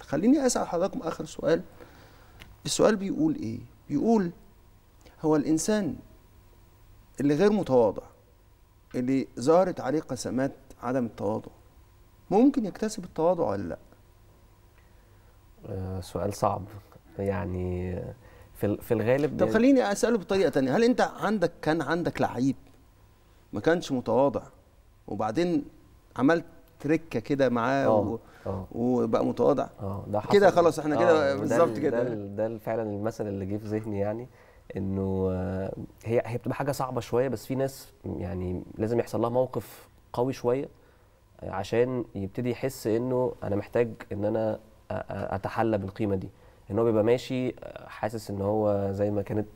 خليني اسال حضراتكم اخر سؤال. السؤال بيقول ايه؟ بيقول هو الانسان اللي غير متواضع، اللي ظهرت عليه قسمات عدم التواضع، ممكن يكتسب التواضع ولا لا؟ سؤال صعب يعني. في الغالب طب خليني اساله بطريقه تانية. هل انت كان عندك لعيب ما كانش متواضع وبعدين عملت تركه كده معاه وبقى متواضع؟ ده حصل كده خلاص احنا كده بالظبط كده. ده فعلا المثل اللي جه في ذهني، يعني انه هي بتبقى حاجه صعبه شويه، بس في ناس يعني لازم يحصل لها موقف قوي شويه عشان يبتدي يحس انه انا محتاج ان انا اتحلى بالقيمه دي. ان هو بيبقى ماشي حاسس ان هو زي ما كانت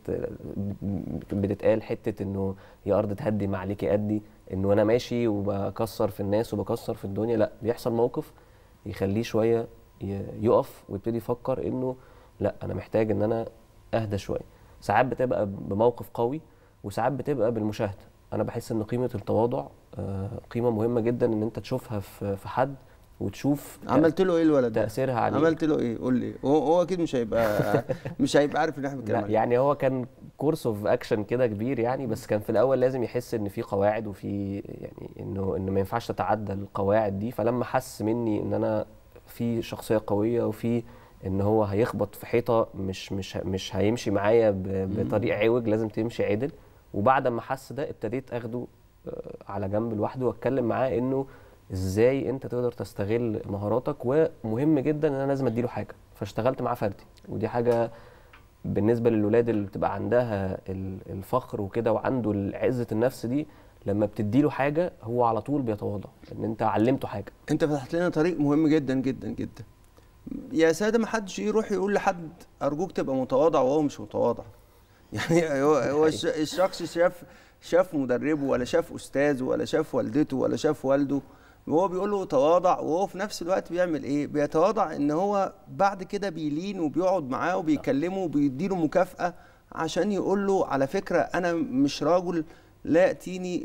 بتتقال حته انه يا ارض تهدي ما عليكي ادي، انه انا ماشي وبكسر في الناس وبكسر في الدنيا. لا، بيحصل موقف يخليه شويه يقف ويبتدي يفكر انه لا، انا محتاج ان انا اهدى شويه. ساعات بتبقى بموقف قوي وساعات بتبقى بالمشاهده. انا بحس ان قيمه التواضع قيمه مهمه جدا ان انت تشوفها في حد وتشوف عملت له ايه الولد ده؟ تاثيرها عليه. عملت له ايه؟ قول لي. هو اكيد مش هيبقى عارف ان احنا بنتكلم عليه. يعني هو كان كورس اوف اكشن كده كبير يعني، بس كان في الاول لازم يحس ان في قواعد وفي يعني انه ما ينفعش تتعدى القواعد دي. فلما حس مني ان انا في شخصيه قويه وفي ان هو هيخبط في حيطه مش هيمشي معايا بطريق عوج، لازم تمشي عدل. وبعد ما حس ده ابتديت اخده على جنب لوحده واتكلم معاه انه ازاي انت تقدر تستغل مهاراتك، ومهم جدا ان انا لازم اديله حاجه. فاشتغلت معاه فردي، ودي حاجه بالنسبه للولاد اللي بتبقى عندها الفخر وكده وعنده عزه النفس دي، لما بتديله حاجه هو على طول بيتواضع ان انت علمته حاجه. انت فتحت لنا طريق مهم جدا جدا جدا يا ساده. ما حدش يروح يقول لحد ارجوك تبقى متواضع وهو مش متواضع. يعني هو الشخص شاف مدربه ولا شاف استاذه ولا شاف والدته ولا شاف والده وهو بيقول له تواضع، وهو في نفس الوقت بيعمل ايه؟ بيتواضع ان هو بعد كده بيلين وبيقعد معاه وبيكلمه وبيديله مكافأة عشان يقول له على فكرة انا مش راجل لا يأتيني،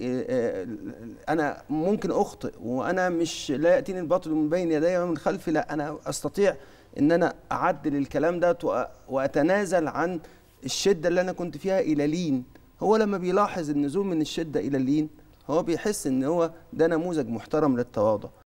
انا ممكن اخطئ، وانا مش لا يأتيني الباطل من بين يدي ومن خلفي، لا انا استطيع ان انا اعدل الكلام ده واتنازل عن الشدة اللي انا كنت فيها الى لين. هو لما بيلاحظ النزول من الشدة الى اللين هو بيحس ان هو ده نموذج محترم للتواضع.